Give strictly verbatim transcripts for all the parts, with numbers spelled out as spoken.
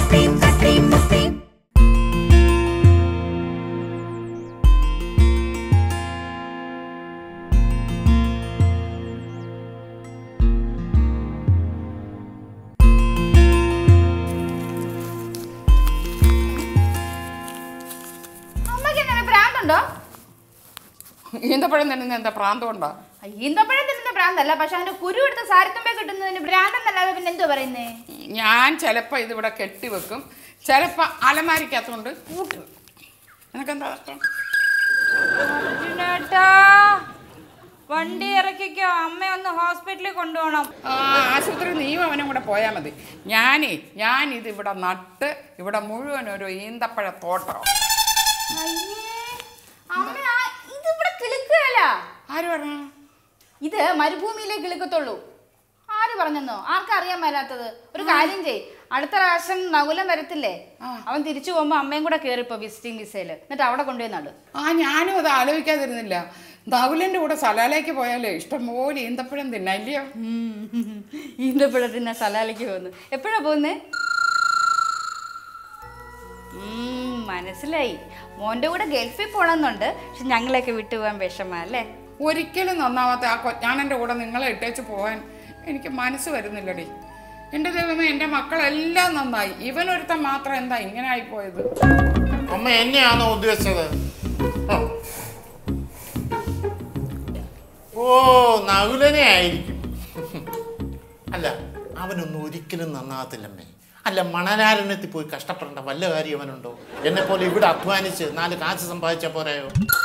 ഈന്തപ്പഴം തന്നെ എന്താ പ്രാന്തമുണ്ടോ? ഈന്തപ്പഴം തിന്നുന്ന പ്രാന്തല്ല, പക്ഷെ അതിന്റെ കുരു എടുത്ത് സാരിത്തുമ്പേ കിട്ടുന്നതിന് ഭ്രാന്തെന്നല്ലാതെ പിന്നെ എന്തോ പറയുന്നേ? ഞാൻ ചിലപ്പോ ഇതിവിടെ കെട്ടിവെക്കും, ചിലപ്പോ അലമാരിക്കകത്തോണ്ട് കൂട്ടി വെക്കും. നിനക്കെന്താ കഷ്ടം? വണ്ടി ഇറക്കിക്കോ, അമ്മ ഒന്ന് ഹോസ്പിറ്റലിൽ കൊണ്ടുപോകണം. ആ ആശുപത്രി നീയും അവനും കൂടെ പോയാൽ മതി. ഞാനേ ഞാൻ ഇത് ഇവിടെ നട്ട് ഇവിടെ മുഴുവൻ ഒരു ഈന്തപ്പഴ തോട്ടം. ആര് പറഞ്ഞു? ഇത് മരുഭൂമിയിലേ കിളുക്കത്തുള്ളൂ. ആര് പറഞ്ഞെന്നോ? ആർക്കറിയാൻ മേലാത്തത്? ഒരു കാര്യം ചെയ്, അടുത്ത പ്രാവശ്യം നകുലം വരത്തില്ലേ, അവൻ തിരിച്ചു പോകുമ്പോ അമ്മയും കൂടെ കേറിപ്പോ വിസിറ്റിംഗ് വിസയില്, എന്നിട്ട് അവിടെ കൊണ്ടുപോയി നടും. ആ ഞാനും അത് ആലോചിക്കാതിരുന്നില്ല. നകുലന്റെ കൂടെ സലാലയ്ക്ക് പോയാലേ ഇഷ്ടംപോലെ ഈന്തപ്പഴം തിന്നല്ലയോ? ഈന്തപ്പഴം തിന്നാ സലാലയ്ക്ക് പോകുന്നു. എപ്പോഴാ പോകുന്നേ? മനസ്സിലായി, മോന്റെ കൂടെ ഗൾഫിൽ പോണമെന്നുണ്ട്. പക്ഷെ ഞങ്ങളെയൊക്കെ വിട്ടുപോകാൻ വിഷമാ അല്ലേ? ഒരിക്കലും നന്നാവാത്ത ആ കൊച്ചാണൻ്റെ കൂടെ നിങ്ങളെ ഇട്ടേച്ച് പോകാൻ എനിക്ക് മനസ്സ് വരുന്നില്ലടി. എൻ്റെ ദൈവമേ, എൻ്റെ മക്കളെല്ലാം നന്നായി, ഇവനൊരുത്തൻ മാത്രം എന്താ ഇങ്ങനെ ആയിപ്പോയത്? അമ്മ എന്നെയാണോ ഉദ്ദേശിച്ചത്? ഓ നകുലനെ ആയിരിക്കും. അല്ല, അവനൊന്നും ഒരിക്കലും നന്നാകത്തില്ലമ്മേ. അല്ല, മണലാരണ്യത്തിൽ പോയി കഷ്ടപ്പെടേണ്ട വല്ല കാര്യം അവനുണ്ടോ? എന്നെ പോലെ ഇവിടെ അധ്വാനിച്ച് നാല് കാശ് സമ്പാദിച്ച പോരായോ?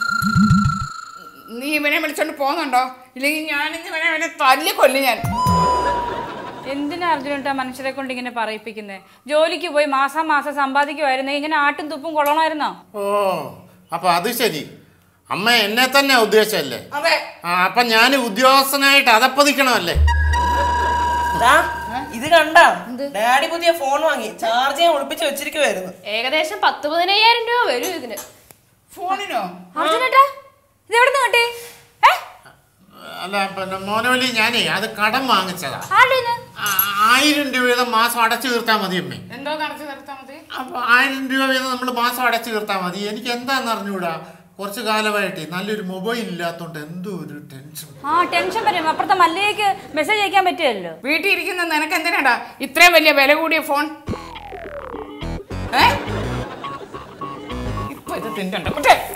നീ ഇവനെ വിളിച്ചോണ്ട് പോകുന്നുണ്ടോ? ഇല്ലെങ്കിൽ ഞാനിന്ന് ഇവനെ അവനെ തല്ലിക്കൊല്ലു ഞാൻ. എന്തിനാ അർജുനട്ടാ മനുഷ്യരെ കൊണ്ട് ഇങ്ങനെ പറയിപ്പിക്കുന്നേ? ജോലിക്ക് പോയി മാസം മാസം സമ്പാദിക്കുമായിരുന്നേ ഇങ്ങനെ ആട്ടും തുപ്പും കൊള്ളണമായിരുന്നോ? ഓ അപ്പൊ അത് ശരി, അമ്മ എന്നെ തന്നെ ഉദ്ദേശിച്ചല്ലേ? അതെ. ആ അപ്പൊ ഞാൻ ഉദ്യോഗസ്ഥനായിട്ട് അതപ്പതിക്കണമല്ലേ? ഇത് കണ്ടാ, ഡാഡി പുതിയ ഫോൺ വാങ്ങി, ചാർജ് ചെയ്യാൻ ഒളിപ്പിച്ച് വെച്ചിരിക്കുവായിരുന്നു. ഏകദേശം പത്ത് പതിനയ്യായിരം രൂപ വരും ഇതിന്. ഫോണിനോ? അർജുനട്ടാ ഇത് എവിടെ നിന്ന് കിട്ടി? അല്ല പിന്നെ മോനോലി, ഞാനേ അത് കടം വാങ്ങിച്ചതാ. ആരുടെ? ആയിരം രൂപ വീതം മാസം അടച്ചു തീർത്താൽ മതി അമ്മേ. എന്തോ അടച്ചു തീർത്താൽ മതി? അപ്പൊ ആയിരം രൂപ വീതം നമ്മൾ മാസം അടച്ചു തീർത്താൽ മതി. എനിക്ക് എന്താന്ന് അറിഞ്ഞൂടാ, കുറച്ച് കാലമായിട്ട് നല്ലൊരു മൊബൈൽ ഇല്ലാത്തോണ്ട് എന്തോ ഒരു ടെൻഷൻ. ആ ടെൻഷൻ വരും. അപ്പുറത്തെ മല്ലികയ്ക്ക് മെസ്സേജ് അയക്കാൻ പറ്റുമല്ലോ. വീട്ടിൽ ഇരിക്കുന്ന നിനക്ക് എന്തിനാടാ ഇത്രയും വലിയ വില കൂടിയ ഫോൺ? ഇപ്പൊ ഇത് തിന്നണ്ട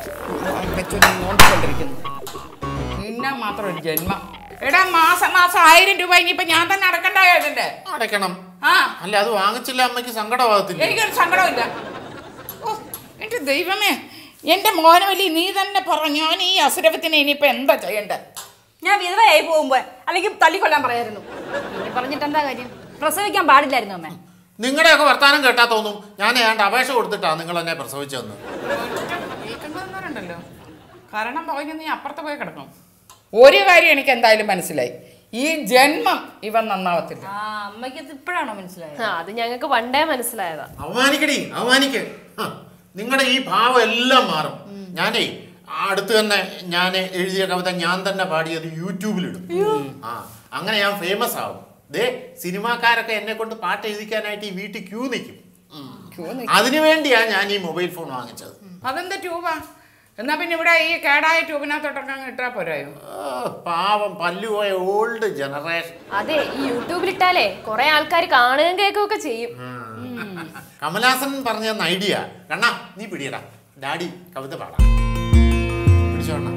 തിന്നാൻ മാത്രം ഒരു ജന്മം. എടാ മാസം മാസം ആയിരം രൂപ ഇനിയിപ്പൊ ഞാൻ തന്നെ അടക്കണ്ടായോ? ഇതിന്റെ അടയ്ക്കണം. ആ അല്ല, അത് വാങ്ങിച്ചില്ല അമ്മയ്ക്ക് സങ്കടമാകത്തില്ല? എനിക്കൊരു സങ്കടമില്ല. ഓ എന്റെ ദൈവമേ, എന്റെ മോനവല്ലി, നീ തന്നെ പറഞ്ഞു ഞാൻ ഈ അസുരവത്തിനെ ഇനിയിപ്പോ എന്താ ചെയ്യണ്ടേ? ഞാൻ വിധവയായി പോകുമ്പോ അല്ലെങ്കിൽ തല്ലിക്കൊല്ലാൻ പറയായിരുന്നു. പറഞ്ഞിട്ട് എന്താ കാര്യം? പ്രസവിക്കാൻ പാടില്ലായിരുന്നു അമ്മ. നിങ്ങളുടെയൊക്കെ വർത്താനം കേട്ടാ തോന്നും ഞാൻ ഏതാണ്ട് അപേക്ഷ കൊടുത്തിട്ടാ നിങ്ങൾ എന്നെ പ്രസവിച്ചതെന്ന്. കേൾക്കുന്നവരുണ്ടല്ലോ, കാരണം പറഞ്ഞ് നീ അപ്പുറത്ത് പോയി കിടക്കണം. ഒരു കാര്യം എനിക്ക് എന്തായാലും മനസ്സിലായി, ഈ ജന്മം ഇവൻ നന്നാവത്തില്ല. അമ്മയ്ക്ക് ഇപ്പോഴാണോ മനസ്സിലായത്? അത് ഞങ്ങൾക്ക് പണ്ടേ മനസ്സിലായതാ. അവമാനിക്കടി, അവമാനിക്ക. നിങ്ങളുടെ ഈ ഭാവം എല്ലാം മാറും. ഞാനേ അടുത്ത് തന്നെ ഞാൻ എഴുതിയ കവിത ഞാൻ തന്നെ പാടിയത് യൂട്യൂബിലിടും. ആ അങ്ങനെ ഞാൻ ഫേമസ് ആവും. ദേ സിനിമാക്കാരൊക്കെ എന്നെ കൊണ്ട് പാട്ട് എഴുതിക്കാനായിട്ട് ഈ വീട്ടിൽ ക്യൂ നിൽക്കും. അതിനുവേണ്ടിയാ ഞാൻ ഈ മൊബൈൽ ഫോൺ വാങ്ങിച്ചത്. അതെന്താ ട്യൂബാ? എന്നാ പിന്നെ ഇവിടെ ഈ കേടായ ട്യൂബിനകത്തോട്ടൊക്കെ ഇട്ടാ പോരായോ? പാവം പല്ലുപോയ ഓൾഡ് ജനറേഷൻ. അതെ, ഈ യൂട്യൂബിലിട്ടാലേ കുറെ ആൾക്കാർ കാണുകയും കേൾക്കുകയൊക്കെ ചെയ്യും. കമലഹാസൻ പറഞ്ഞ ഐഡിയ കണ്ണാ, നീ പിടിയടാ, ഡാഡി കവിത പാടാം. പിടിച്ചോണ്ണ.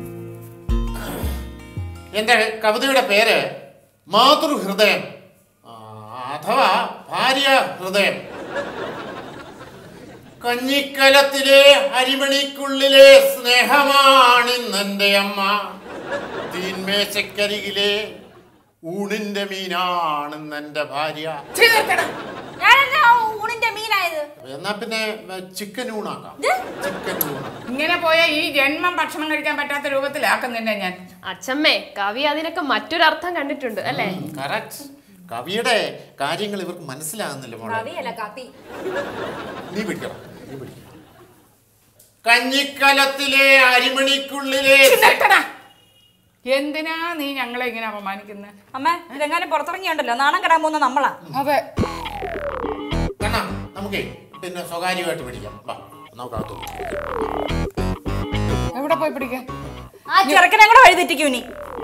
എന്റെ കവിതയുടെ പേര് മാതൃഹൃദയം അഥവാ ഭാര്യ ഹൃദയം. കഞ്ഞിക്കലത്തിലെ അരിമണിക്കുള്ളിലെ സ്നേഹമാണിന്നെന്റെ അമ്മ. തീന്മേശക്കരികിലെ ഊണിന്റെ മീനാണെന്നെന്റെ ഭാര്യ. എന്നാ പിന്നെ ചിക്കൻ ഊണാക്കാം. ചിക്കൻ ഊണ് ഇങ്ങനെ പോയ ഈ ജന്മം ഭക്ഷണം കഴിക്കാൻ പറ്റാത്ത രൂപത്തിലാക്കുന്നില്ല ഞാൻ. അച്ഛമ്മേ, കവി അതിനൊക്കെ മറ്റൊരർത്ഥം കണ്ടിട്ടുണ്ട് അല്ലേ? കറക്റ്റ്. കവിയുടെ കാര്യങ്ങൾ ഇവർക്ക് മനസ്സിലാകുന്നില്ല മോളെ. നീ പിടിക്കണം, നീ പിടിക്കണം. കഞ്ഞിക്കലത്തിലെ അരിമണിക്കുള്ളിലെ. എന്തിനാ നീ ഞങ്ങളെ ഇങ്ങനെ അപമാനിക്കുന്നത്? അമ്മ ഇതെങ്ങനെ പുറത്തിറങ്ങിയുണ്ടല്ലോ, നാണം കെടാൻ പോകുന്ന നമ്മളാ. അതെ, നമുക്കേ പിന്നെ സ്വകാര്യമായിട്ട് പിടിക്കാം. വാ നോക്കാത്തു. എവിടെ പോയി പിടിക്കാൻ? ആ ചെറുക്കനെ കൂടെ വഴി തെറ്റിക്കൂ നീ.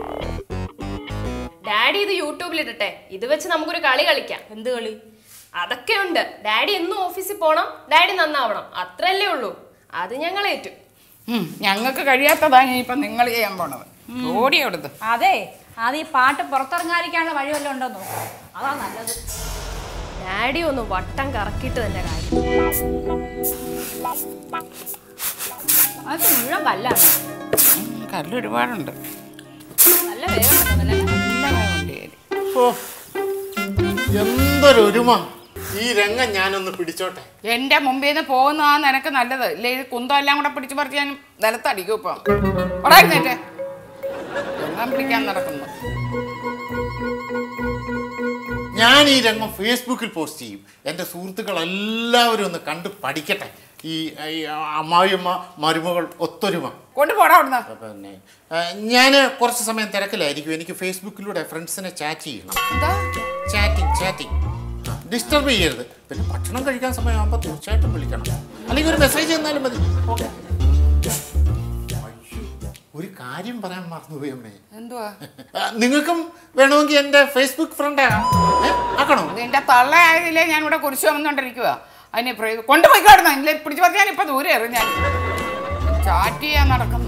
ഡാഡി ഇത് യൂട്യൂബിൽ ഇടട്ടെ, ഇത് വെച്ച് നമുക്കൊരു കളി കളിക്കാം. എന്ത് കളി? അതൊക്കെ ഉണ്ട്. ഡാഡി എന്നും ഓഫീസിൽ പോണം, ഡാഡി നന്നാവണം, അത്രല്ലേ ഉള്ളൂ. അത് ഞങ്ങൾ ഏറ്റു. ഞങ്ങൾക്ക് കഴിയാത്തതാണ് ഇപ്പൊ നിങ്ങൾ ചെയ്യാൻ പോണത്. ഓടി അവിടുന്ന്. അതെ, അത് ഈ പാട്ട് പുറത്തിറങ്ങാതിരിക്കാനുള്ള വഴി വല്ലതും ഉണ്ടോ നോക്കും, അതാ നല്ലത്. ഡാഡി ഒന്ന് വട്ടം കറക്കിയിട്ട് തന്നെ കാര്യം. അത് മുഴുവൻ കല്ലാണ്. കല്ല് ഒരുപാടുണ്ട്. നല്ല വേഗം എന്തൊരു ഒരുമ. ഈ രംഗം ഞാനൊന്ന് പിടിച്ചോട്ടെ. എന്റെ മുമ്പിൽ നിന്ന് പോകുന്നതാണ് എനക്ക് നല്ലത്. ഇല്ലേ ഇത് കുന്തം എല്ലാം കൂടെ പിടിച്ചു പറിച്ച് ഞാൻ നിലത്തടിക്കും. ഇപ്പം ഉടായിരുന്നേറ്റേ എല്ലാം പിടിക്കാൻ നടക്കുന്നു. ഞാൻ ഈ രംഗം ഫേസ്ബുക്കിൽ പോസ്റ്റ് ചെയ്യും. എൻ്റെ സുഹൃത്തുക്കൾ എല്ലാവരും ഒന്ന് കണ്ട് പഠിക്കട്ടെ. ഈ അമ്മായിയമ്മ മരുമകൾ ഒത്തൊരുമ കൊണ്ടുപോടാ അവിടുന്ന്. പിന്നെ ഞാൻ കുറച്ച് സമയം തിരക്കിലായിരിക്കും. എനിക്ക് ഫേസ്ബുക്കിലൂടെ ഫ്രണ്ട്സിനെ ചാറ്റ് ചെയ്യണം. എന്താ ചാറ്റിങ് ചാറ്റിങ് ഡിസ്റ്റർബ് ചെയ്യരുത്. പിന്നെ ഭക്ഷണം കഴിക്കാൻ സമയമാകുമ്പോൾ തീർച്ചയായിട്ടും വിളിക്കണം, അല്ലെങ്കിൽ ഒരു മെസ്സേജ് തന്നാലും മതി. ഓക്കെ. ഒരു കാര്യം പറയാൻ മറന്നുപോയി അമ്മേ. എന്തുവാ? നിങ്ങൾക്കും വേണമെങ്കിൽ എൻ്റെ ഫേസ്ബുക്ക് ഫ്രണ്ട് ആക്കണോ? നിന്റെ തള്ളയായതില്ലേ ഞാൻ ഇവിടെ കുറിച്ച് വന്നുകൊണ്ടിരിക്കുക. അതിനെ കൊണ്ടുപോയി കാണുന്ന ഇല്ലേ പിടിച്ചു പറിച്ച് ഞാൻ ഇപ്പൊ ദൂരെ എറി. ഞാൻ ചാറ്റ് ചെയ്യാൻ നടക്കുന്നു.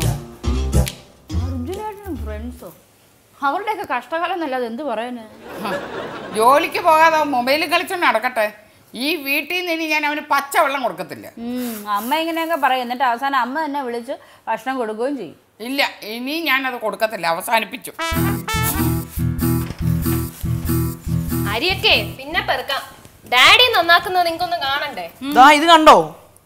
ഫ്രണ്ട്സോ? അവരുടെയൊക്കെ കഷ്ടകാലം എന്നല്ലാതെ എന്ത് പറയാന്. ജോലിക്ക് പോകാതെ മൊബൈലിൽ കളിച്ചോണ്ട് നടക്കട്ടെ. ഈ വീട്ടിൽ നിന്ന് ഇനി ഞാൻ അവന് പച്ച വെള്ളം കൊടുക്കത്തില്ല. അമ്മ ഇങ്ങനെയൊക്കെ പറയും, എന്നിട്ട് അവസാനം അമ്മ എന്നെ വിളിച്ച് ഭക്ഷണം കൊടുക്കുകയും ചെയ്യും. ഇല്ല, ഇനി ഞാനത് കൊടുക്കത്തില്ല. അവസാനിപ്പിച്ചു. അരിയൊക്കെ പിന്നെ പെറുക്കാം. ഡാഡി നന്നാക്കുന്നത് നിങ്ങൾക്കൊന്ന് കാണണ്ടേ? ഇത് കണ്ടോ?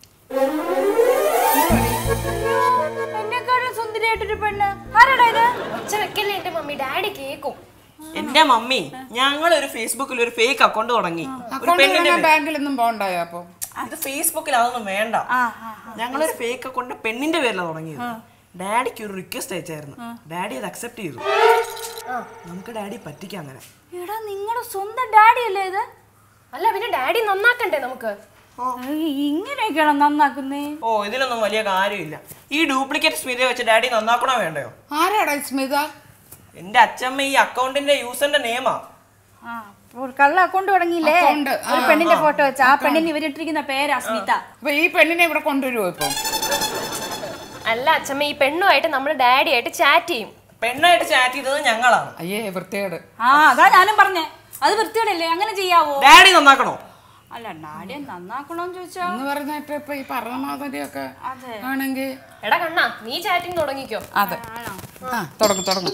എന്നെക്കാളും സുന്ദരിയായിട്ടൊരു പെണ്ണ്. ആരാടാ ഇത്? ഒച്ച വെക്കല്ലേ എന്റെ മമ്മി, ഡാഡി കേക്കും. എന്റെ മമ്മി, ഞങ്ങൾ ഒരു ഫേസ്ബുക്കിൽ ഒരു ഫേക്ക് അക്കൗണ്ട് തുടങ്ങി. ബാങ്കിലൊന്നും പോണ്ടായോ? അപ്പൊ ഇത് ഫേസ്ബുക്കിൽ അതൊന്നും വേണ്ട. ഞങ്ങളൊരു ഫേക്ക് അക്കൗണ്ട് പെണ്ണിന്റെ പേരിലാണ് തുടങ്ങിയത്. ഡാഡിക്ക് ഒരു റിക്വസ്റ്റ് അയച്ചായിരുന്നു. ഡാഡി അത് അക്സെപ്റ്റ് ചെയ്തു. നമുക്ക് ഡാഡി പറ്റിക്കാം അങ്ങനെ. എടാ, നിങ്ങളുടെ സ്വന്തം ഡാഡി അല്ലേ ഇത്? അല്ല പിന്നെ ഡാഡി നന്നാക്കണ്ടേ നമുക്ക്? ഇങ്ങനെയൊക്കെയാണോ നന്നാക്കുന്നേ? ഓ, ഇതിലൊന്നും വലിയ കാര്യമില്ല. ഈ ഡ്യൂപ്ലിക്കേറ്റ് സ്മിത വെച്ച് ഡാഡി നന്നാക്കണോ വേണ്ടയോ? ആരാടാ സ്മിത? എന്റെ അച്ഛമ്മ ഈ അക്കൗണ്ടിന്റെ യൂസറിന്റെ നെയിമാ. കള്ള അക്കൗണ്ട് തുടങ്ങിയില്ലേ? ഒരു പെണ്ണിന്റെ ഫോട്ടോ വെച്ച ആ പെണ്ണിന് ഇവരിട്ടിരിക്കുന്ന പേരാ സ്മിത. അപ്പൊ ഈ പെണ്ണിനെ ഇവിടെ കൊണ്ടുവരുമോ ഇപ്പൊ? അല്ല അച്ഛമ്മ, ഈ പെണ്ണുമായിട്ട് നമ്മൾ ഡാഡി ആയിട്ട് ചാറ്റ് ചെയ്യും. പെണ്ണായിട്ട് ചാറ്റ് ചെയ്തത് ഞങ്ങളാണ്. അയ്യേ വൃത്തികേട്. ആ അതാ ഞാനും പറഞ്ഞേ, അത് വൃത്തികേടല്ലേ? അങ്ങനെ ചെയ്യാവോ? ഡാഡി നന്നാക്കണോ? അല്ല, ഡാഡിയെ നന്നാക്കണോന്ന് ചോദിച്ചാ എന്ന് പറഞ്ഞിട്ട് ഇപ്പൊ ഈ പറഞ്ഞ മാതിരിയൊക്കെ ആണെങ്കിൽ. എടാ കണ്ണാ, നീ ചാറ്റിങ് തുടങ്ങിക്കോ. അതെ, ആ തുടങ്ങും തുടങ്ങും.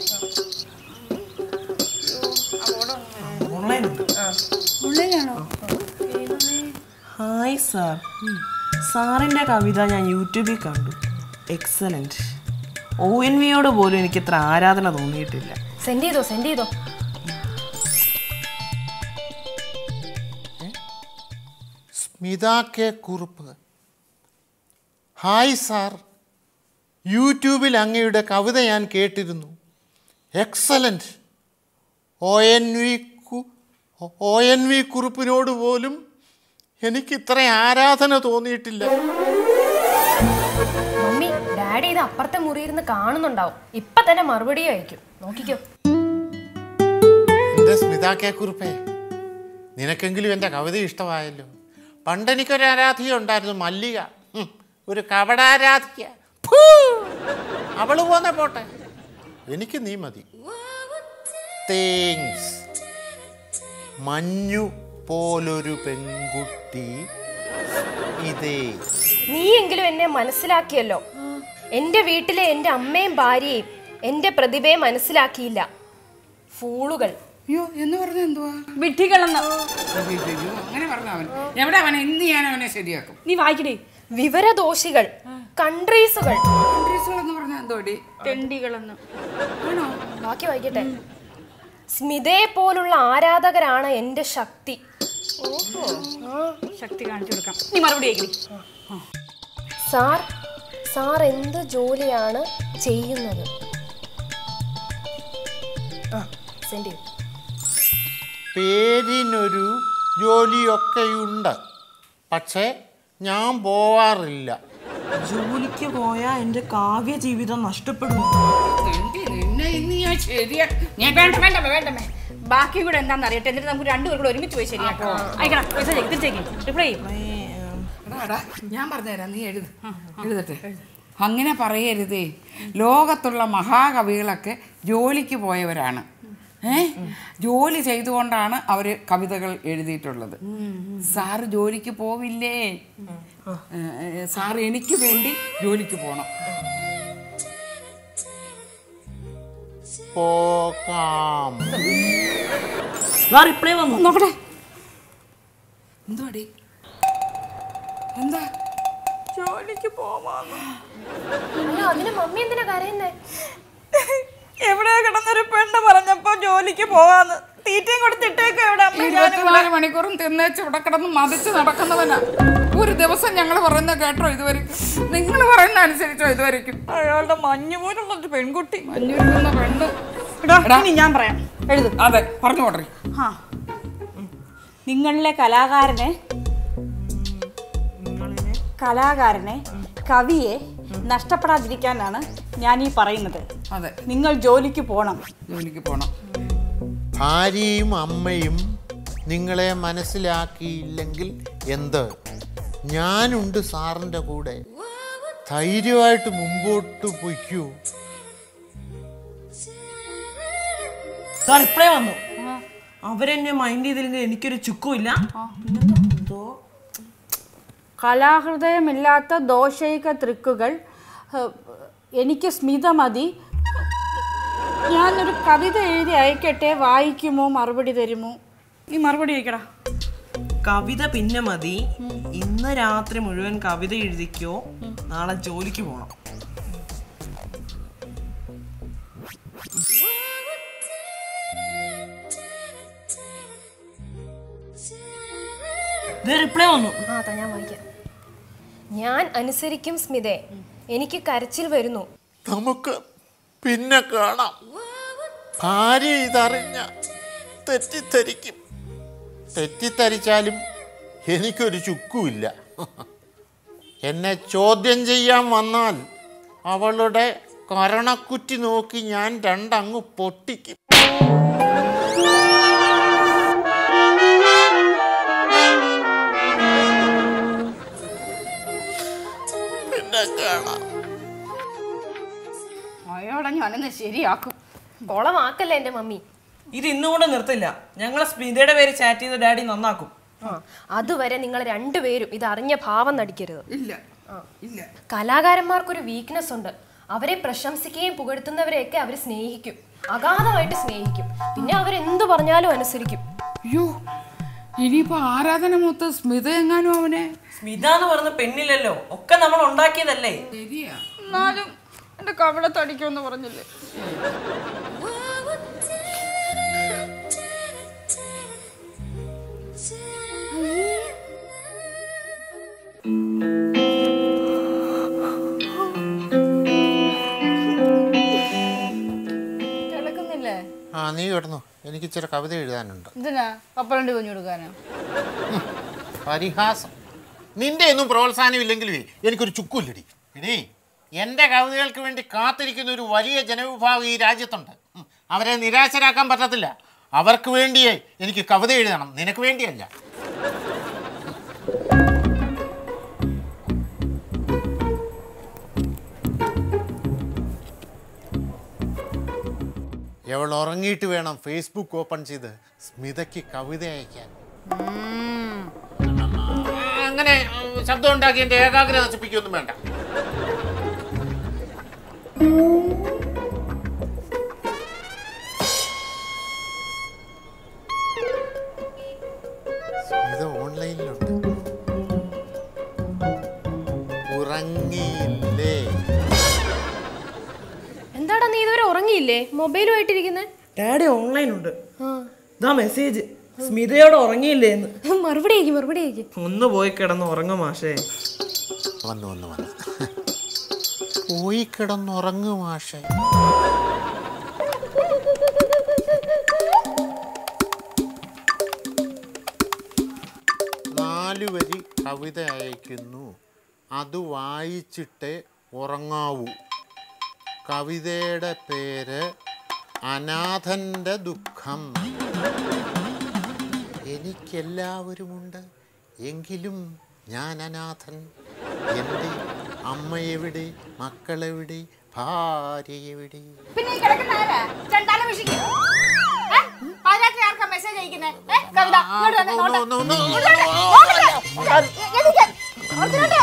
ഹായ് സാർ, സാറിന്റെ കവിത ഞാൻ യൂട്യൂബിൽ കണ്ടു. എക്സലന്റ്. ഒ എൻ വിയോട് പോലും എനിക്ക് ഇത്ര ആരാധന തോന്നിയിട്ടില്ല. സെൻഡ് ചെയ്തോ സെൻഡ് ചെയ്തോ. Smitha K Kurup. Hi sir, യൂട്യൂബിൽ അങ്ങയുടെ കവിത ഞാൻ കേട്ടിരുന്നു. Excellent. O N V O N V കുറുപ്പിനോട് പോലും എനിക്ക് ഇത്ര ആരാധന തോന്നിയിട്ടില്ല. മമ്മി, ഡാഡി ഇത് അപ്പുറത്തെ മുറിയിരുന്ന് കാണുന്നുണ്ടാവും. ഇപ്പൊ തന്നെ മറുപടി അയക്കും, നോക്കിക്കോ. എൻ്റെ സ്മിത കെ കുറുപ്പേ, നിനക്കെങ്കിലും എൻ്റെ കവിത ഇഷ്ടമായല്ലോ. പണ്ടെനിക്കൊരു ആരാധിക ഉണ്ടായിരുന്നു, മല്ലിക. ഒരു കപടാരാധിക. അവള് പോന്നെ പോട്ടെ, എനിക്ക് നീ മതി. തേങ്ക്സ്. മഞ്ഞു പോലൊരു പെൺകുട്ടി ഇതേ. നീയെങ്കിലും എന്നെ മനസ്സിലാക്കിയല്ലോ. എന്റെ വീട്ടിലെ എന്റെ അമ്മയും ഭാര്യയും എന്റെ പ്രതിഭയെ മനസ്സിലാക്കിയില്ല. ഫൂളുകൾ. അയ്യോ എന്ന് പറഞ്ഞ എന്തുവാ? വിഡ്ഢികളെന്ന്. അങ്ങനെ പറഞ്ഞ അവൻ എവിടെ? അവനെ ഇന്ന് ഞാൻ അവനെ ശരിയാക്കും. നീ വായിക്കടേ. വിവരദോഷികൾ, കൺട്രീസുകൾ. കൺട്രീസുകളെന്ന് പറഞ്ഞ എന്തോടി? തെണ്ടികളെന്ന്. ബാക്കി വായിക്കട്ടെ. സ്മിതയെ പോലുള്ള ആരാധകരാണ് എന്റെ ശക്തി. ശക്തി കാണിച്ചു കൊടുക്കാം. നീ മറുപടി ആയിക്കടി. സാർ സാർ എന്ത് ജോലിയാണ് ചെയ്യുന്നത്? ആ സെൻഡ് പേരിനൊരു ജോലിയൊക്കെയുണ്ട്. പക്ഷേ ഞാൻ പോവാറില്ല. ജോലിക്ക് പോയാ എന്റെ കാവ്യ ജീവിതം നഷ്ടപ്പെടും. ബാക്കിയും കൂടെ എന്താണെന്ന് അറിയട്ടെ, എന്നിട്ട് നമുക്ക് രണ്ടുപേരും കൂടെ ഒരുമിച്ച് പോയി ശരിയാക്കാം. അയക്കണം, തിരിച്ചേക്ക് റിപ്ലൈ. ഞാൻ പറഞ്ഞുതരാം, നീ എഴുത എഴുതട്ടെ. അങ്ങനെ പറയരുതേ. ലോകത്തുള്ള മഹാകവികളൊക്കെ ജോലിക്ക് പോയവരാണ്. ഏ ജോലി ചെയ്തുകൊണ്ടാണ് അവർ കവിതകൾ എഴുതിയിട്ടുള്ളത്. സാറ് ജോലിക്ക് പോവില്ലേ? സാറ് എനിക്ക് വേണ്ടി ജോലിക്ക് പോണം. പോകാം. റിപ്ലൈ വന്നു, നോക്കട്ടെ. എന്തുവാടി? എന്താ? ജോലിക്ക് പോവാന്ന്. അതിന് മമ്മി എന്തിനാ കരയുന്നേ? എവിടെയാ കിടന്നൊരു പെണ്ണ് പറഞ്ഞപ്പോ ജോലിക്ക് പോവാന്ന്. തീറ്റയും കൊടുത്തിട്ടേക്ക് എവിടെ? ഇരുപത്തിനാല് മണിക്കൂറും തിന്നേച്ച് ഇവിടെ കിടന്ന് മതിച്ച് നടക്കുന്നവനാ. ഒരു ദിവസം ഞങ്ങൾ പറയുന്ന കേട്ടോ ഇതുവരെക്കും? നിങ്ങൾ പറയുന്ന അനുസരിച്ചോ ഇതുവരെക്കും? അയാളുടെ മഞ്ഞു പോലുള്ള ഒരു പെൺകുട്ടി. മഞ്ഞുരുന്ന പെണ്ണ്. ഞാൻ പറയാം, എഴുതു. അതെ, പറഞ്ഞു പോട്ടെ. ആ, നിങ്ങളിലെ കലാകാരനെ കലാകാരനെ കവിയെ നഷ്ടപ്പെടാതിരിക്കാനാണ് ഞാൻ ഈ പറയുന്നത്. അതെ, നിങ്ങൾ ജോലിക്ക് പോണം. ജോലിക്ക് പോണം. ഭാര്യയും അമ്മയും നിങ്ങളെ മനസ്സിലാക്കിയില്ലെങ്കിൽ എന്ത്? ഞാനുണ്ട് സാറിൻ്റെ കൂടെ. ധൈര്യമായിട്ട് മുമ്പോട്ട് പൊയ്ക്കൂ. റിപ്ലൈ വന്നു. അവരെന്നെ മൈൻഡ് ചെയ്തില്ലെങ്കിൽ എനിക്കൊരു ചുക്കുമില്ല. കലാഹൃദയമില്ലാത്ത ദോഷൈക തൃക്കുകൾ എനിക്ക് സ്മിത മതി. ഞാനൊരു കവിത എഴുതി അയക്കട്ടെ, വായിക്കുമോ? മറുപടി തരുമോ? ഈ മറുപടി അയക്കടാ. കവിത പിന്നെ മതി. ഇന്ന് രാത്രി മുഴുവൻ കവിത എഴുതിക്കോ, നാളെ ജോലിക്ക് പോണം. റിപ്ലൈ വന്നു. ആ അതാ ഞാൻ വായിക്കാം. ഞാൻ അനുസരിക്കും സ്മിതേ, എനിക്ക് കരച്ചിൽ വരുന്നു. നമുക്ക് പിന്നെ കാണാം. ഭാര്യ ഇതറിഞ്ഞ തെറ്റിദ്ധരിക്കും. തെറ്റിദ്ധരിച്ചാലും എനിക്കൊരു ചുക്കുമില്ല. എന്നെ ചോദ്യം ചെയ്യാൻ വന്നാൽ അവളുടെ കരണക്കുറ്റി നോക്കി ഞാൻ രണ്ടങ്ങ് പൊട്ടിക്കും. പിന്നെ കാണാം. അയാളെ ഞാനെന്ന് ശരിയാക്കും. കൊളമാക്കല്ലേ എന്റെ മമ്മി. ഇത് ഇന്നുകൂടെ നിർത്തില്ല. ഞങ്ങളെ സ്മിതയുടെ പേര് ചാറ്റ് ചെയ്ത് ഡാഡി നന്നാക്കും. അതുവരെ നിങ്ങൾ രണ്ടുപേരും ഇത് അറിഞ്ഞ ഭാവം നടിക്കരുത്. ഇല്ല ഇല്ല. കലാകാരന്മാർക്കൊരു വീക്ക്നെസ് ഉണ്ട്. അവരെ പ്രശംസിക്കുകയും പുകഴ്ത്തുന്നവരെയൊക്കെ അവർ സ്നേഹിക്കും, അഗാധമായിട്ട് സ്നേഹിക്കും. പിന്നെ അവരെന്തു പറഞ്ഞാലും അനുസരിക്കും. അയ്യോ, ഇനിയിപ്പോ ആരാധന മൊത്ത സ്മിത എങ്ങാനും അവനെ. സ്മിത എന്ന് പറഞ്ഞ പെണ്ണില്ലല്ലോ, ഒക്കെ നമ്മൾ ഉണ്ടാക്കിയതല്ലേ. ശരിയാ. എന്നാലും എന്റെ കവിളത്തടിക്കുമെന്ന് പറഞ്ഞില്ലേ? കിടക്കുന്നില്ലേ? ആ, നീ കിടന്നു. എനിക്ക് ഇച്ചിരി കവിത എഴുതാനുണ്ട്. എന്തിനാ? പപ്പലണ്ടി കുഞ്ഞു കൊടുക്കാനോ? പരിഹാസം. നിന്റെ ഒന്നും പ്രോത്സാഹനം ഇല്ലെങ്കിലേ എനിക്കൊരു ചുക്കുമില്ലടി. എടീ, എൻ്റെ കവിതകൾക്ക് വേണ്ടി കാത്തിരിക്കുന്ന ഒരു വലിയ ജനവിഭാഗം ഈ രാജ്യത്തുണ്ട്. അവരെ നിരാശരാക്കാൻ പറ്റത്തില്ല. അവർക്ക് വേണ്ടിയേ എനിക്ക് കവിത എഴുതണം, നിനക്ക് വേണ്ടിയല്ല. എവൾ ഉറങ്ങിയിട്ട് വേണം ഫേസ്ബുക്ക് ഓപ്പൺ ചെയ്ത് സ്മിതയ്ക്ക് കവിത അയക്കാൻ. അങ്ങനെ ശബ്ദം ഉണ്ടാക്കി എൻ്റെ ഏകാഗ്രത നശിപ്പിക്കൊന്നും വേണ്ട. സ്മിത ഓൺലൈനിലുണ്ട്. ഉറങ്ങിയില്ലേ? എന്താടാ നീ ഇതുവരെ ഉറങ്ങിയില്ലേ? മൊബൈലുമായിട്ടിരിക്കുന്നത്. ഡാഡി ഓൺലൈൻ ഉണ്ട്. ഇതാ മെസ്സേജ്, സ്മിതയോട് ഉറങ്ങിയില്ലേ എന്ന്. മറുപടി ആയിരിക്കും മറുപടി ആയിരിക്കും. ഒന്ന് പോയി കിടന്ന് ഉറങ്ങും മാഷേ. വന്നു വന്നു വന്നു പോയി കിടന്നുറങ്ങു മാഷേ. നാല് നാലു വരി കവിത അയക്കുന്നു. അത് വായിച്ചിട്ടേ ഉറങ്ങാവൂ. കവിതയുടെ പേര് അനാഥൻ്റെ ദുഃഖം. എനിക്കെല്ലാവരുമുണ്ട്, എങ്കിലും ഞാൻ അനാഥൻ. എൻ്റെ അമ്മയെവിടെ, മക്കളെവിടെ, ഭാര്യയെവിടെ? പിന്നെ ഈ കിടക്കുന്ന ആരാ? ചണ്ടാല വിഷിക്ക്. ഏ? പാതിരാത്രി ആർക്കാ മെസ്സേജ് അയക്കുന്നേ? ഏ? കവിത, ഇങ്ങോട്ട് വന്നേ, നോട്ട്. ഇങ്ങോട്ട് വന്നേ, നോക്കട്ടെ. എണീക്ക്. അങ്ങോട്ട് നോട്ട്.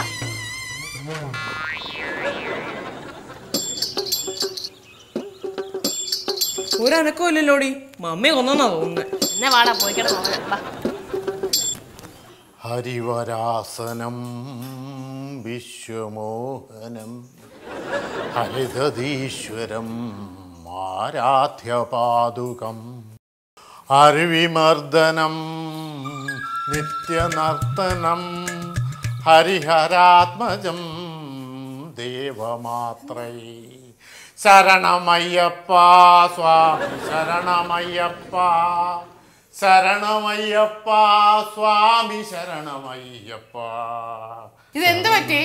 ഒരനക്കവും ഇല്ലല്ലോടി. മമ്മി കൊന്നാ തോന്നുന്നത്. എന്നെ വാടാ പോയി കിടന്നു. ഹരിവരാസനം വിശ്വമോഹനം ഹരിതീശ്വരം ആരാധ്യപാദുകം ഹരിവിമർദ്ദനം നിത്യനർത്തനം ഹരിഹരാത്മജം ദേവമാത്രേ. ശരണമയ്യപ്പ സ്വാമി ശരണമയ്യപ്പ ശരണമയ്യപ്പ സ്വാമി ശരണമയ്യപ്പ. ഇതെന്ത് പറ്റി?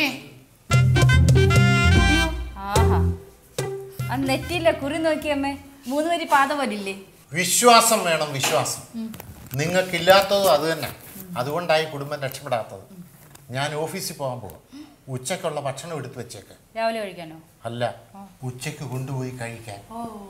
ആഹാ, ആ നെറ്റിയിലെ കുറി നോക്കിയമ്മേ, മൂന്ന് വരി പാത പോലില്ലേ? വിശ്വാസം വേണം, വിശ്വാസം. നിങ്ങൾക്കില്ലാത്തതും അത് തന്നെ. അതുകൊണ്ടായി കുടുംബം രക്ഷപ്പെടാത്തത്. ഞാൻ ഓഫീസിൽ പോകാൻ പോകാം. ഉച്ചക്കുള്ള ഭക്ഷണം എടുത്തു വെച്ചേക്ക്. രാവിലെ കഴിക്കാനോ? അല്ല, ഉച്ചക്ക് കൊണ്ടുപോയി കഴിക്കാൻ.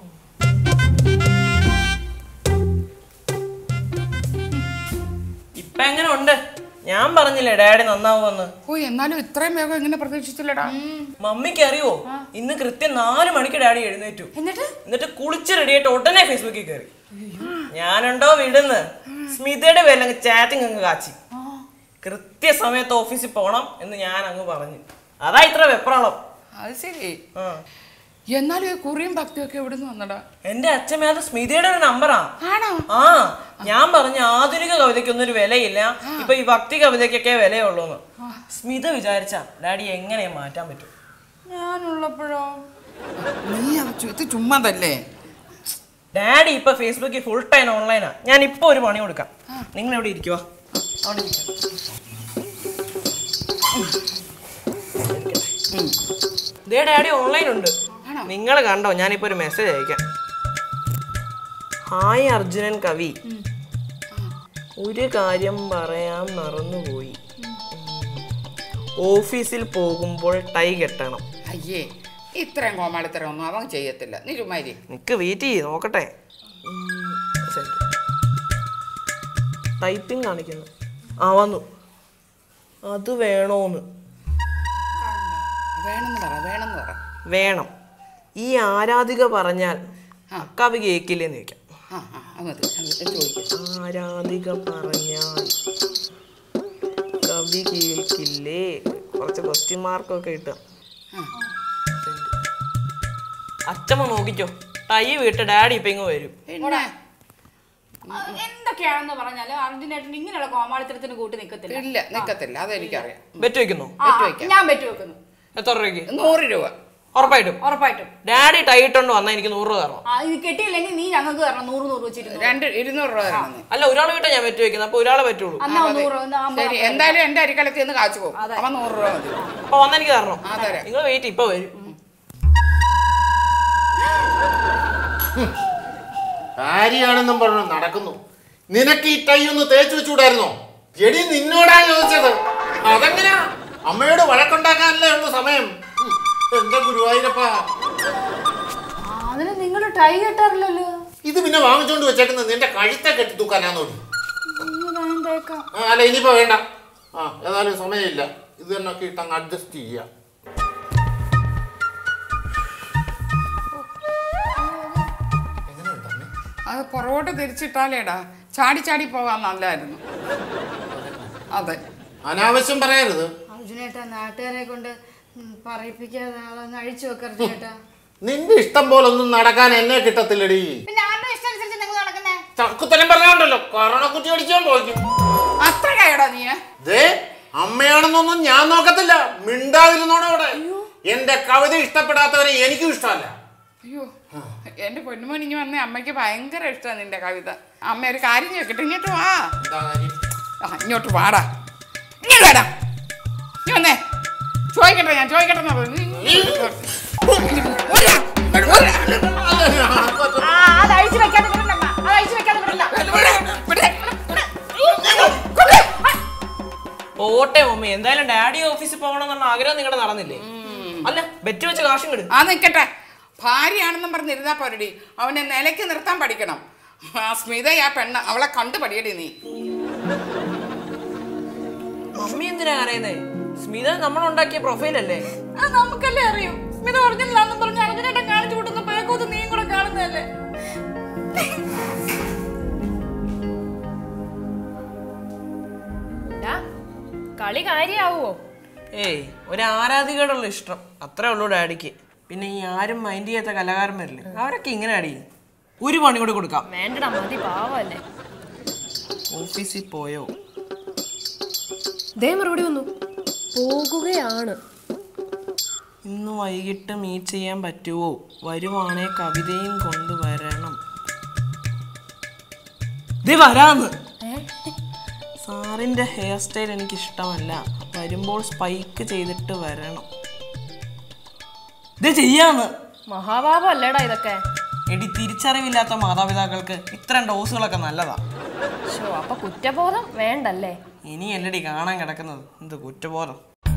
ഇപ്പൊ എങ്ങനെ ഉണ്ട്? ഞാൻ പറഞ്ഞില്ലേ ഡാഡി നന്നാവുമെന്ന്. ഓ, എന്നാലും ഇത്രയും വേഗം എങ്ങനെ പ്രതീക്ഷിച്ചില്ലടാ. മമ്മിക്ക് അറിയോ, ഇന്ന് കൃത്യം നാല് മണിക്ക് ഡാഡി എഴുന്നേറ്റു. എന്നിട്ട് എന്നിട്ട് കുളിച്ച് റെഡിയായിട്ട് ഉടനെ ഫേസ്ബുക്കിൽ കയറി. ഞാനുണ്ടോ വിടുന്ന് സ്മിതയുടെ പേരിൽ ചാറ്റിങ് അങ്ങ് കാച്ചി. കൃത്യസമയത്ത് ഓഫീസിൽ പോണം എന്ന് ഞാൻ അങ്ങ് പറഞ്ഞു. അതാ ഇത്ര വെപ്രാളം. അത് ശരി. എന്നാലും ഈ കുറിയും ഭക്തിയൊക്കെ എവിടുന്ന് വന്നടാ? എന്റെ അച്ഛമ്മ, അത് സ്മിതയുടെ ഒരു നമ്പറാ. ആണോ? ആ, ഞാൻ പറഞ്ഞ ആധുനിക കവിതയ്ക്കൊന്നും ഒരു വിലയില്ല, ഇപ്പൊ ഈ ഭക്തി കവിതയ്ക്കൊക്കെ വിലയുള്ളൂന്ന്. സ്മിത വിചാരിച്ച ഡാഡി എങ്ങനെ മാറ്റാൻ പറ്റും? ഞാനുള്ളപ്പോഴോ? നീ ഇത് ചുമ്മാതല്ലേ. ഡാഡി ഇപ്പൊ ഫേസ്ബുക്കിൽ ഫുൾ ടൈം ഓൺലൈനാ. ഞാൻ ഇപ്പൊ ഒരു പണി കൊടുക്കാം. നിങ്ങൾ എവിടെ ഇരിക്കുവാ? ദേ ഡാഡി ഓൺലൈൻ ഉണ്ട്. നിങ്ങൾ കണ്ടോ? ഞാനിപ്പോ ഒരു മെസ്സേജ് അയക്കാം. ഹായ് അർജുനൻ കവി, ഒരു കാര്യം പറയാൻ മറന്നുപോയി. ഓഫീസിൽ പോകുമ്പോൾ ടൈ കെട്ടണം. അയ്യേ, ഇത്രയും കോമാളിത്തരം ഒന്നും അവൻ ചെയ്യത്തില്ല. നീ ചുമ്മാരി. നിക്ക് വെയിറ്റ് ചെയ്യ്, നോക്കട്ടെ. ടൈപ്പിംഗ് കാണിക്കുന്നു. ആ വന്നു. അത് വേണോന്ന്? വേണമെന്ന് പറ, വേണമെന്ന് പറ. വേണം. ഈ ആരാധിക പറഞ്ഞാൽ കവി കേക്കില്ലെന്ന് ചോദിക്കാം. ആരാധിക പറഞ്ഞാൽ കവി കേൾക്കില്ലേ? കുറച്ച് ക്വസ്റ്റ്യൻ മാർക്കൊക്കെ ഇട്ട. അച്ഛമ്മ നോക്കിക്കോ, ടൈ വിട്ട് ഡാഡി ഇപ്പൊ ഇങ്ങ് വരും. എന്തൊക്കെയാണെന്ന് പറഞ്ഞാലും അർജുനേട്ടൻ ഇങ്ങനെയുള്ള കോമാളിത്തരത്തിന് കൂട്ടി നിക്കത്തില്ല. ഇല്ല, നിക്കത്തില്ല. അതെനിക്കറിയാം. ബെറ്റ് വെക്കുന്നോ? ഞാൻ ബെറ്റ് വെക്കുന്നു. എത്ര രൂപയ്ക്ക്? നൂറ് രൂപ. ഉറപ്പായിട്ടും? ഉറപ്പായിട്ടും. ഡാഡി ടൈ ഇട്ടോണ്ട് വന്നാൽ എനിക്ക് നൂറ് രൂപ തരണം. ഇത് കെട്ടിയില്ലെങ്കിൽ നീ ഞങ്ങൾക്ക് തരണം. നൂറ് നൂറ് വെച്ചിട്ട് രണ്ട് ഇരുന്നൂറ് രൂപ തരണം. അല്ല, ഒരാളെ വിട്ടാ ഞാൻ ബെറ്റ് വെക്കുന്നത്. അപ്പൊ ഒരാളെ പറ്റുള്ളൂ. ശരി, എന്തായാലും എന്റെ അരിക്കളത്തിൽ നിന്ന് കാച്ചു പോകും. അവൻ നൂറ് രൂപ മതി. അപ്പൊ വന്നാ എനിക്ക് തരണം. നിങ്ങൾ വെയിറ്റ്, ഇപ്പൊ വരും. കാര്യാണെന്നും പറഞ്ഞു നടക്കുന്നു. നിനക്ക് ഈ ടൈ ഒന്ന് തേച്ച് വെച്ചുകൂടായിരുന്നോ? എടി, നിന്നോടാ ചോദിച്ചത്. അതെങ്ങനെയാ? അമ്മയോട് വഴക്കുണ്ടാക്കാനല്ലേ ഉള്ള സമയം. എന്താ ഗുരുവായൂരപ്പ, അതിന് നിങ്ങൾ ടൈ കെട്ടാറില്ലല്ലോ. ഇത് പിന്നെ വാങ്ങിച്ചോണ്ട് വെച്ചേക്കുന്നത് നിന്റെ കഴുത്തെ കെട്ടി തൂക്കാനാന്നോടി. അല്ല, ഇനിയിപ്പോ വേണ്ട. ആ, ഏതായാലും സമയമില്ല. ഇത് തന്നെ ഒക്കെ ഇട്ടങ്ങ് അഡ്ജസ്റ്റ് ചെയ്യാം. അത് പുറകോട്ട് തിരിച്ചിട്ടാലേടാ ചാടി ചാടി പോകാൻ നല്ലായിരുന്നു. അതെ, അനാവശ്യം പറയരുത്. അർജുനേട്ടാ, നാട്ടുകാരെ കൊണ്ട് പറയിപ്പിക്കാതെ അതൊന്ന് അഴിച്ചു വെക്കരുത് ചേട്ടാ. നിന്റെ ഇഷ്ടം പോലൊന്നും നടക്കാൻ എന്നെ കിട്ടത്തില്ലടി. പിന്നെ ആരുടെ ഇഷ്ടം അനുസരിച്ച് നിങ്ങൾ നടക്കുന്നേ? ചക്കുത്തരം പറഞ്ഞോണ്ടല്ലോ കരണക്കുറ്റി അടിച്ചാൻ പോയിക്കും. അത്ര കയടാ നീ. ദേ, അമ്മയാണെന്നൊന്നും ഞാൻ നോക്കത്തില്ല. മിണ്ടാതിരുന്നോടെ. എന്റെ കവിത ഇഷ്ടപ്പെടാത്തവരെ എനിക്കും ഇഷ്ടമല്ല. അയ്യോ, എന്റെ പൊന്നുമോൻ ഇനി വന്നേ. അമ്മയ്ക്ക് ഭയങ്കര ഇഷ്ടമാണ് നിന്റെ കവിത. അമ്മ ഒരു കാര്യം ചോദിക്കട്ടെ, ഇങ്ങോട്ട് വാ. ഇങ്ങോട്ട് വാടാ. ഇങ്ങടാ നീ വന്നേ ചോദിക്കട്ടെ ഞാൻ ചോദിക്കട്ടെ അത് അഴിച്ചു വെക്കാതെ വിടണ്ട അത് അഴിച്ചു വെക്കാതെ വിടണ്ട. ഓട്ടെ മമ്മി, എന്തായാലും ഡാഡി ഓഫീസിൽ പോകണമെന്നുള്ള ആഗ്രഹം നിങ്ങളുടെ നടന്നില്ലേ? അല്ല ബെറ്റ് വെച്ച് കാശും കിട്ടും. ആ നിക്കട്ടെ, ഭാര്യയാണെന്നും പറഞ്ഞിരുന്നാ പോരടി, അവനെ നിലയ്ക്ക് നിർത്താൻ പഠിക്കണം. ആ സ്മിത ആ പെണ്ണ്, അവളെ കണ്ടു പഠിയടി നീ. മമ്മി എന്തിനാ അറിയുന്നേ? സ്മിത നമ്മൾ ഉണ്ടാക്കിയ പ്രൊഫൈൽ അല്ലേ? നമുക്കല്ലേ അറിയൂ. സ്മിത ഒറിജിനലാന്നും പറഞ്ഞ് അർജുനേട്ടൻ കാണിച്ചു കൂട്ടുന്ന പേക്കൂത്ത് നീയും കൂടെ കാണുന്നതല്ലേ. കളി കാര്യാവോ? ഏയ്, ഒരു ആരാധികയോടുള്ള ഇഷ്ടം അത്രേ ഉള്ളൂ ഡാഡിക്ക്. പിന്നെ ഈ ആരും മൈൻഡ് ചെയ്യാത്ത കലാകാരന്മാരില്ലേ, അവരൊക്കെ ഇങ്ങനെ അടി ഒരു പണി കൂടെ കൊടുക്കാം. വേണ്ടടാ, മതി, പാവല്ലേ. ഓഫീസിൽ പോയോ? ദേ മറുപടി വന്നു, പോകുകയാണ്. ഇന്ന് വൈകിട്ട് മീറ്റ് ചെയ്യാൻ പറ്റുമോ? വരുവാണേ കവിതയും കൊണ്ടുവരണം. ദേ വരാന്ന്. സാറിന്റെ ഹെയർ സ്റ്റൈൽ എനിക്ക് ഇഷ്ടമല്ല, വരുമ്പോൾ സ്പൈക്ക് ചെയ്തിട്ട് വരണം. ഇത് ചെയ്യാന്ന്. മഹാഭാവം അല്ലേടാ ഇതൊക്കെ. എടി, തിരിച്ചറിവില്ലാത്ത മാതാപിതാക്കൾക്ക് ഇത്തരം ഡോസുകളൊക്കെ നല്ലതാ. ഷോ, അപ്പൊ കുറ്റബോധം വേണ്ടല്ലേ? ഇനിയല്ലടി കാണാൻ കിടക്കുന്നത് എന്ത് കുറ്റബോധം.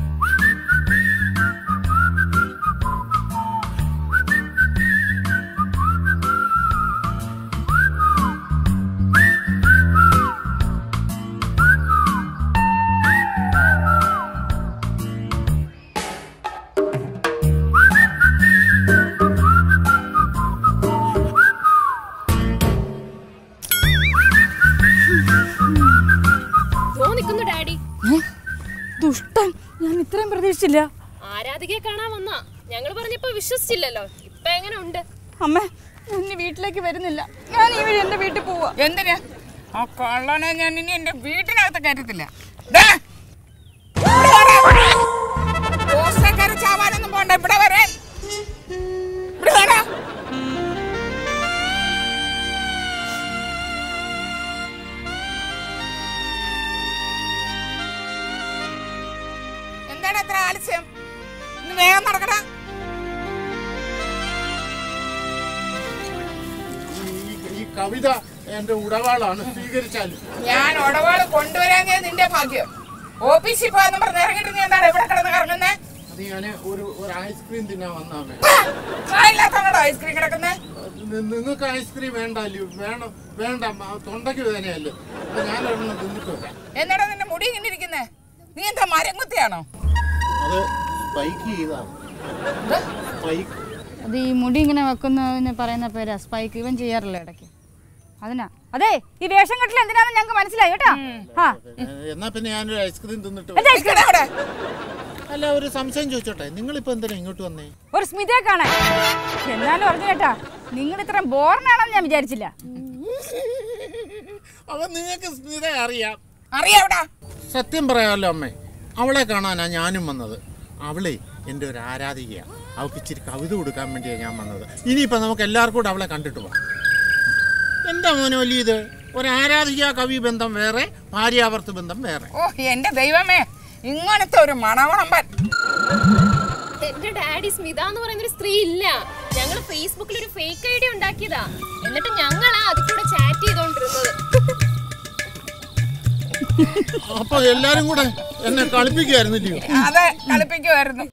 ദുഷ്ടൻ, ഞാൻ ഇത്രയും പ്രതീക്ഷിച്ചില്ല. ആരാധികയെ കാണാൻ വന്നാ ഞങ്ങൾ പറഞ്ഞപ്പോ വിശ്വസിച്ചില്ലല്ലോ. ഇപ്പൊ എങ്ങനെ ഉണ്ട്? അമ്മ, ഞാൻ വീട്ടിലേക്ക് വരുന്നില്ല. ഞാൻ ഈ വഴി എന്റെ വീട്ടിൽ പോവാ. എന്തിനാ? ആ കള്ളനെ ഞാൻ ഇനി എന്റെ വീട്ടിനകത്ത് കയറ്റത്തില്ല. ചാവാനൊന്നും പോണ്ട, ഇവിടെ വരാൻ. എന്താണ് അത്ര ആലസ്യം? ഇന്ന് വേഗം നടക്കടാ. ഈ കവിത എന്റെ ഉടവാളാണ്, സ്വീകരിച്ചാലും. ഞാൻ ഉടവാള് കൊണ്ടുവരാൻ നിന്റെ ഭാഗ്യം. ഓഫീസിൽ പോയെന്ന് പറഞ്ഞ് ഇറങ്ങിട്ട് നീ എന്താണ് ഇവിടെ കിടന്ന് കറങ്ങുന്നേ? അത് ഞാൻ ഒരു ഒരു ഐസ്ക്രീം തിന്നാൻ വന്നാമേ. ഇല്ലാത്തങ്ങോട്ടോ ഐസ്ക്രീം കിടക്കുന്നേ? നിങ്ങൾക്ക് ഐസ്ക്രീം വേണ്ടല്ലോ? വേണം, വേണ്ട, തൊണ്ടയ്ക്ക് വേദനയല്ലേ. അപ്പൊ ഞാനൊരെണ്ണം തിന്നിട്ട് വരാം. എന്നാടാ നിന്റെ മുടി ഇങ്ങനെ ഇരിക്കുന്നേ? നീ എന്താ മരംകുത്തിയാണോ? അത് സ്പൈക്ക് ചെയ്താണ്. സ്പൈക്ക്. അത് ഈ മുടി ഇങ്ങനെ വെക്കുന്നതിന് പറയുന്ന പേരാ സ്പൈക്ക്. ഇവൻ ചെയ്യാറില്ല ഇടയ്ക്ക്. അതിനാ. അതെ, ഈ വേഷം കെട്ടിൽ എന്തിനാണെന്ന് ഞങ്ങൾക്ക് മനസ്സിലായി കേട്ടോ. എന്നാ പിന്നെ ഞാനൊരു ഐസ്ക്രീം തിന്നിട്ട്. അല്ല, ഒരു സംശയം ചോദിച്ചോട്ടെ, നിങ്ങളിപ്പോ എന്തിനാ ഇങ്ങോട്ട് വന്നേ? ഒരു സ്മിതയെ കാണാൻ. എന്നാലും പറഞ്ഞു കേട്ടാ, നിങ്ങൾ ഇത്രയും ബോറിനാണെന്ന് ഞാൻ വിചാരിച്ചില്ല. അപ്പൊ നിങ്ങൾക്ക് സ്മിത അറിയാം? അറിയാവിടാ. സത്യം പറയാമല്ലോ അമ്മേ, അവളെ കാണാനാ ഞാനും വന്നത്. അവളെ എൻ്റെ ഒരു ആരാധികയാണ്. അവൾക്ക് ഇച്ചിരി കവിത കൊടുക്കാൻ വേണ്ടിയാണ് ഞാൻ വന്നത്. ഇനിയിപ്പോൾ നമുക്ക് എല്ലാവർക്കും കൂടെ അവളെ കണ്ടിട്ട് പോവാം. എന്താ മോനെ വലിയ ഇത്? ഒരു ആരാധിക കവി ബന്ധം വേറെ, ഭാര്യാഭർത്ത് ബന്ധം വേറെ. ഓ എന്റെ ദൈവമേ, ഇങ്ങനത്തെ ഒരു മണവളമ്പൻ. എന്റെ ഡാഡി സ്മിത എന്ന് പറയുന്ന ഒരു സ്ത്രീ ഇല്ല. ഞങ്ങൾ ഫേസ്ബുക്കിൽ ഒരു ഫേക്ക് ഐഡി ഉണ്ടാക്കിയതാ. എന്നിട്ട് ഞങ്ങളാ അതിൽ കൂടെ ചാറ്റ് ചെയ്തോണ്ടിരുന്നത്. അപ്പൊ എല്ലാരും കൂടെ എന്നെ കളിപ്പിക്കുമായിരുന്നില്ലയോ? അതെ, കളിപ്പിക്കുമായിരുന്നു.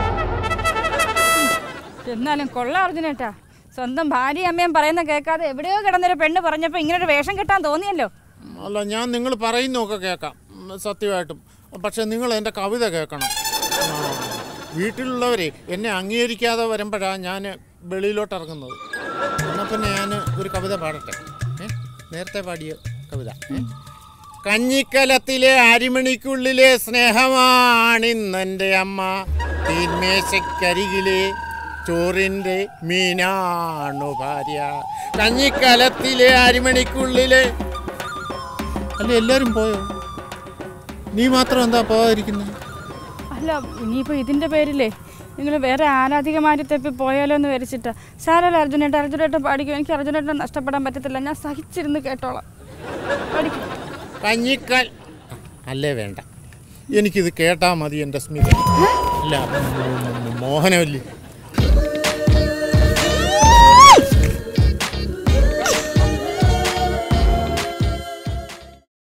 എന്നാലും കൊള്ളാം അർജുനേട്ടാ. സ്വന്തം ഭാര്യ അമ്മയും പറയുന്ന കേൾക്കാതെ എവിടെയോ കിടന്നൊരു പെണ്ണ് പറഞ്ഞപ്പോൾ ഇങ്ങനൊരു വേഷം കിട്ടാൻ തോന്നിയല്ലോ. അല്ല, ഞാൻ നിങ്ങൾ പറയുന്നൊക്കെ കേൾക്കാം സത്യമായിട്ടും. പക്ഷെ നിങ്ങൾ എൻ്റെ കവിത കേൾക്കണം. വീട്ടിലുള്ളവരെ എന്നെ അംഗീകരിക്കാതെ വരുമ്പോഴാണ് ഞാൻ വെളിയിലോട്ട് ഇറങ്ങുന്നത്. എന്നാൽ പിന്നെ ഞാൻ ഒരു കവിത പാടട്ടെ. ഏ നേരത്തെ പാടിയ കവിത. കഞ്ഞിക്കലത്തിലെ അരിമണിക്കുള്ളിലെ സ്നേഹമാണിന്നെൻ്റെ അമ്മ, തീന്മേശക്കരികിലെ ചോറിൻ്റെ മീനാണു ഭാര്യ. കഞ്ഞിക്കലത്തിലെ അരിമണിക്കുള്ളിലെ. അല്ല, എല്ലാവരും പോയോ? നീ മാത്രം എന്താ പോകാതിരിക്കുന്നത്? അല്ല, ഇനിയിപ്പോൾ ഇതിൻ്റെ പേരില്ലേ നിങ്ങൾ വേറെ ആരാധികമാരി തപ്പി പോയാലോ എന്ന് വരച്ചിട്ടാ. സാരല്ല അർജുനേട്ടൻ, അർജുനേട്ടൻ പാടിക്കും. എനിക്ക് അർജുനേട്ടൻ നഷ്ടപ്പെടാൻ പറ്റത്തില്ല. ഞാൻ സഹിച്ചിരുന്ന് കേട്ടോളാം. പാടിക്കും. കഞ്ഞിക്കൽ അല്ലേ വേണ്ട. എനിക്കിത് കേട്ടാ മതി എൻ്റെ സ്മിത. അല്ല മോഹനവല്ലി